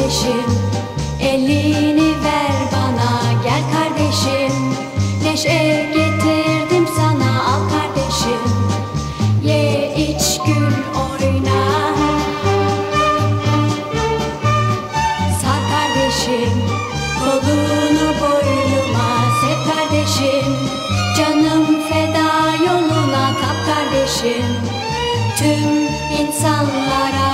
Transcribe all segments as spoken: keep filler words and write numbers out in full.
kardeşim, elini ver bana, gel kardeşim. Neşe getirdim sana, al kardeşim. Ye, iç, gül, oyna. Sar kardeşim, kolunu boynuma, sev kardeşim. Canım feda yoluna, tap kardeşim. Tüm insanlara.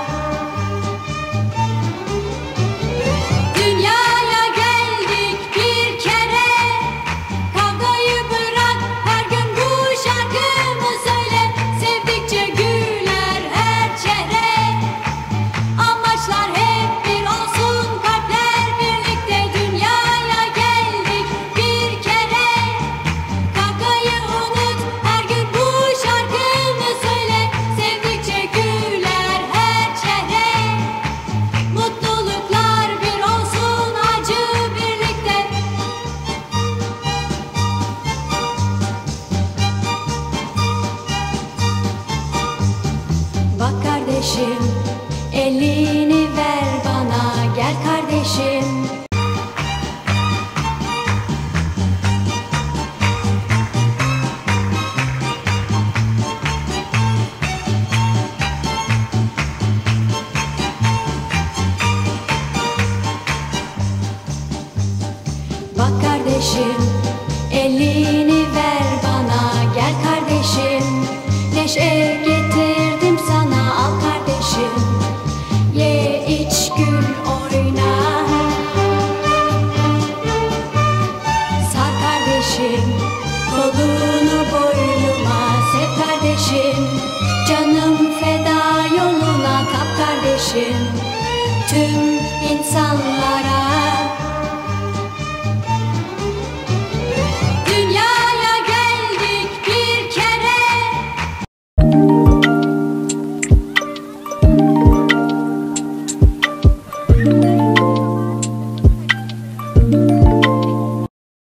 Dünyaya geldik bir kere, kavgayı bırak, her gün bu şarkımı söyle. Sevdikçe güler her çehre, amaçlar hep bir olsun, kalpler birlikte. Dünyaya geldik bir kere, kavgayı unut, her gün bu şarkımı söyle. Sevdikçe güler her çehre, mutluluklar bir olsun, acı birlikte. Bak kardeşim, elini ver bana, gel kardeşim. Bak kardeşim, elini ver bana, gel kardeşim. Neşe getirdim sana, al kardeşim. Ye, iç, gül, oyna. Sar kardeşim, kolunu boynuma, sev kardeşim. Canım feda yoluna, tap kardeşim. Tüm insanlara. Dünyaya geldik bir kere. Thank you.